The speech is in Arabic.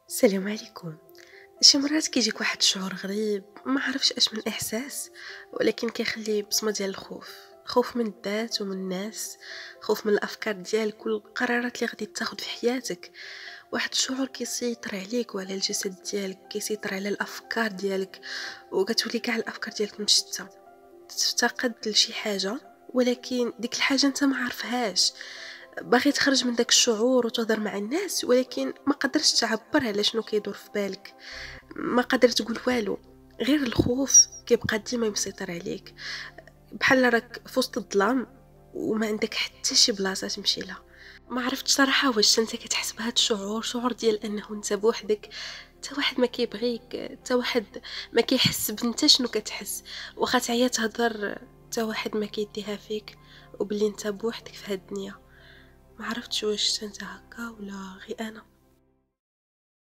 السلام عليكم. شي مرات كيجيك واحد الشعور غريب، ما عرفش اش من احساس، ولكن كيخلي بصمه ديال الخوف. خوف من الذات ومن الناس، خوف من الافكار ديالك والقرارات اللي غادي تاخد في حياتك. واحد الشعور كيسيطر عليك وعلى الجسد ديالك، كيسيطر على الافكار ديالك، وكتولي كاع الافكار ديالك مشتته. تفتقد لشي حاجه، ولكن ديك الحاجه انت ما عارفهاش. باغي تخرج من داك الشعور وتهضر مع الناس، ولكن ما قدرتش تعبر على شنو كيدور في بالك. ما قدرت تقول والو، غير الخوف كيبقى ديما مسيطر عليك، بحال راك في وسط الظلام وما عندك حتى شي بلاصه تمشي لها. ما عرفتش صراحه واش انت كتحس بهذا الشعور، شعور ديال انه انت بوحدك، حتى واحد ما كيبغيك، حتى واحد ما كيحس بنت شنو كتحس، واخا تعيا تهضر حتى واحد ما كيديها فيك، وبلي انت بوحدك في هاد الدنيا. ما عرفتش واش انت هكا ولا غير انا.